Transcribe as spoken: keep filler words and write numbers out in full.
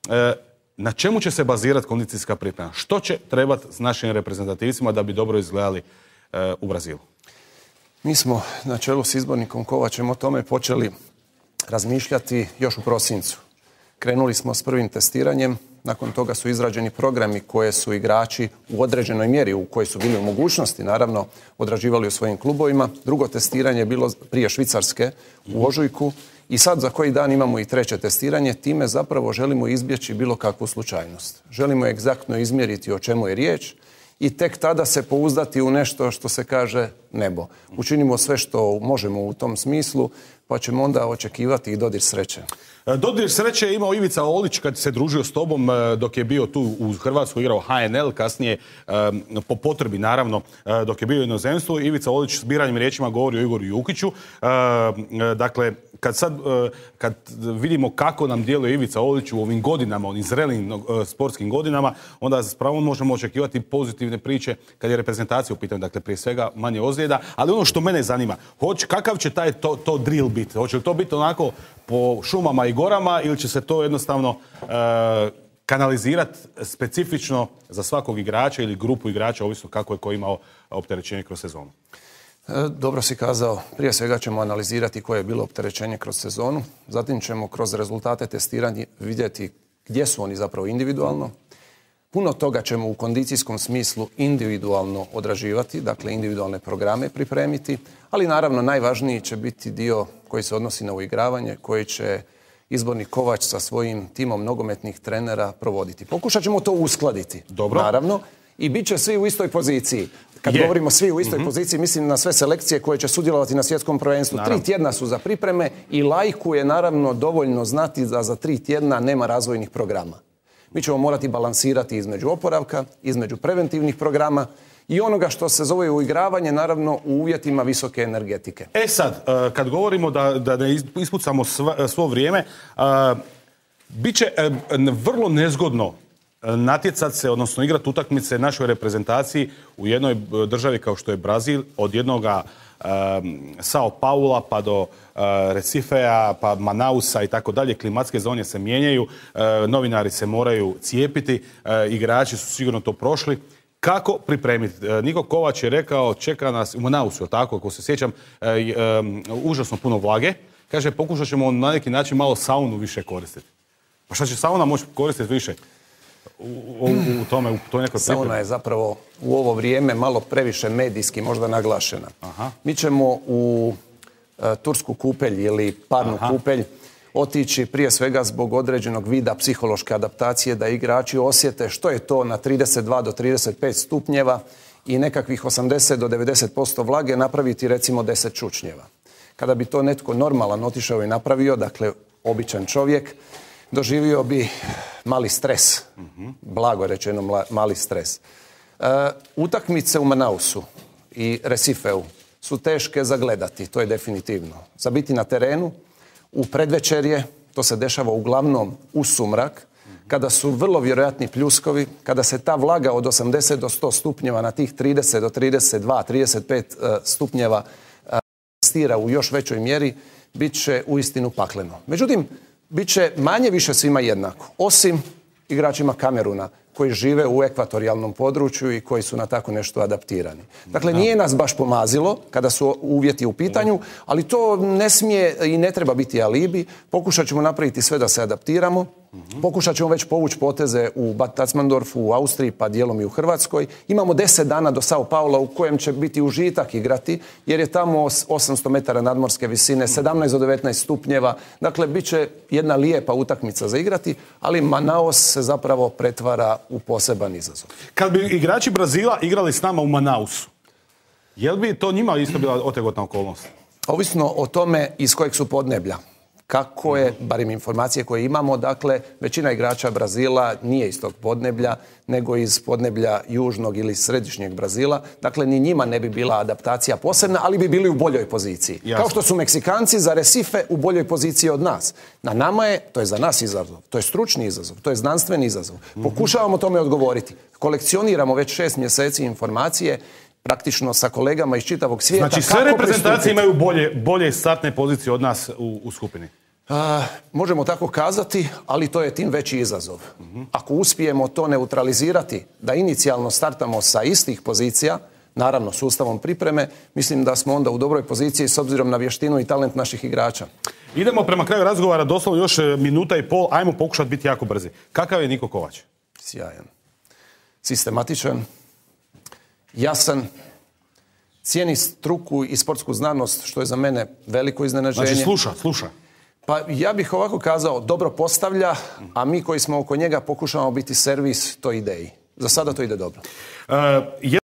Na čemu će se bazirati kondicijska priprema? Što će trebati s našim reprezentativcima da bi dobro izgledali u Brazilu? Mi smo na čelu s izbornikom Kovačem o tome počeli razmišljati još u prosincu. Krenuli smo s prvim testiranjem, nakon toga su izrađeni programi koje su igrači u određenoj mjeri u kojoj su bili u mogućnosti, naravno, odrađivali u svojim klubovima. Drugo testiranje je bilo prije Švicarske u ožujku i sad za koji dan imamo i treće testiranje. Time zapravo želimo izbjeći bilo kakvu slučajnost. Želimo egzaktno izmjeriti o čemu je riječ i tek tada se pouzdati u nešto što se kaže nebo. Učinimo sve što možemo u tom smislu, pa ćemo onda očekivati i dodir sreće. Dodir sreće je imao Ivica Olić kad se družio s tobom dok je bio tu u Hrvatskoj, igrao H N L, kasnije po potrebi naravno dok je bio u inozemstvu. Ivica Olić s biranjem riječima govori o Igoru Jukiću. Dakle, kad sad kad vidimo kako nam djeluje Ivica Olić u ovim godinama, ovim zrelim sportskim godinama, onda s pravom možemo očekivati pozitivne priče kad je reprezentacija u pitanju. Dakle, prije svega manje ozljeda. Ali ono što mene zanima, hoć, kakav će taj to, to drill biti? Hoće li to biti onako po šumama i gorama ili će se to jednostavno e, kanalizirati specifično za svakog igrača ili grupu igrača, ovisno kako je ko imao opterećenje kroz sezonu? Dobro si kazao. Prije svega ćemo analizirati koje je bilo opterećenje kroz sezonu. Zatim ćemo kroz rezultate testiranja vidjeti gdje su oni zapravo individualno. Puno toga ćemo u kondicijskom smislu individualno odraživati, dakle individualne programe pripremiti, ali naravno najvažniji će biti dio koji se odnosi na uigravanje, koji će izbornik Kovač sa svojim timom nogometnih trenera provoditi. Pokušat ćemo to uskladiti, dobro, naravno, i bit će svi u istoj poziciji. Kad je. govorimo svi u istoj mm-hmm. poziciji, mislim na sve selekcije koje će sudjelovati na svjetskom prvenstvu. Naravno. Tri tjedna su za pripreme i laiku je naravno dovoljno znati da za tri tjedna nema razvojnih programa. Mi ćemo morati balansirati između oporavka, između preventivnih programa i onoga što se zove uigravanje, naravno u uvjetima visoke energetike. E sad, kad govorimo da, da ne ispucamo svo, svo vrijeme, bit će vrlo nezgodno natjecat se, odnosno igrati utakmice našoj reprezentaciji u jednoj državi kao što je Brazil, od jednoga Um, Sao Paula pa do uh, Recifea, pa Manausa i tako dalje. Klimatske zone se mijenjaju, uh, novinari se moraju cijepiti, uh, igrači su sigurno to prošli. Kako pripremiti? Uh, Niko Kovač je rekao, čeka nas u Manausu, tako ako se sjećam, uh, um, užasno puno vlage. Kaže, pokušat ćemo na neki način malo saunu više koristiti. Pa šta će sauna moći koristiti više? U, u, u tome, u toj nekoj pripremi. Sauna je zapravo u ovo vrijeme malo previše medijski možda naglašena. Aha. Mi ćemo u e, tursku kupelj ili parnu Aha. kupelj otići prije svega zbog određenog vida psihološke adaptacije, da igrači osjete što je to na trideset dva do trideset pet stupnjeva i nekakvih osamdeset do devedeset posto vlage napraviti recimo deset čučnjeva. Kada bi to netko normalan otišao i napravio, dakle običan čovjek, doživio bi mali stres, mm-hmm. blago rečeno mla, mali stres. E, utakmice u Manausu i Recifeu su teške za gledati, to je definitivno. Za biti na terenu, u predvečerje, to se dešava uglavnom u sumrak, mm-hmm. kada su vrlo vjerojatni pljuskovi, kada se ta vlaga od osamdeset do sto stupnjeva na tih trideset do trideset dva, trideset pet uh, stupnjeva uh, stira u još većoj mjeri, bit će uistinu pakleno. Međutim, bit će manje više svima jednako, osim igračima Kameruna koji žive u ekvatorijalnom području i koji su na tako nešto adaptirani. Dakle, nije nas baš pomazilo kada su uvjeti u pitanju, ali to ne smije i ne treba biti alibi. Pokušat ćemo napraviti sve da se adaptiramo. Pokušat ćemo već povući poteze u Bad Tatzmandorfu, u Austriji, pa dijelom i u Hrvatskoj. Imamo deset dana do Sao Paula u kojem će biti užitak igrati, jer je tamo osamsto metara nadmorske visine, sedamnaest do devetnaest stupnjeva. Dakle, bit će jedna lijepa utakmica za igrati, ali Manaus se zapravo pretvara u poseban izazov. Kad bi igrači Brazila igrali s nama u Manausu, je li bi to njima isto bila otegotna okolnost? Ovisno o tome iz kojeg su podneblja. Kako je, barem informacije koje imamo, dakle, većina igrača Brazila nije iz tog podneblja, nego iz podneblja južnog ili središnjeg Brazila. Dakle, ni njima ne bi bila adaptacija posebna, ali bi bili u boljoj poziciji. Jasno. Kao što su Meksikanci za Recife u boljoj poziciji od nas. Na nama je, to je za nas izazov, to je stručni izazov, to je znanstveni izazov. Mm-hmm. Pokušavamo tome odgovoriti. Kolekcioniramo već šest mjeseci informacije, praktično sa kolegama iz čitavog svijeta. Znači sve reprezentacije imaju bolje, bolje startne pozicije od nas u, u skupini? A, možemo tako kazati, ali to je tim veći izazov. Uh-huh. Ako uspijemo to neutralizirati, da inicijalno startamo sa istih pozicija, naravno sustavom pripreme, mislim da smo onda u dobroj poziciji s obzirom na vještinu i talent naših igrača. Idemo prema kraju razgovora, doslovno još minuta i pol, ajmo pokušati biti jako brzi. Kakav je Niko Kovač? Sjajan. Sistematičan, jasan, cijeni struku i sportsku znanost, što je za mene veliko iznenađenje. Znači sluša, sluša. Pa ja bih ovako kazao, dobro postavlja, a mi koji smo oko njega pokušamo biti servis toj ideji. Za sada to ide dobro. Uh,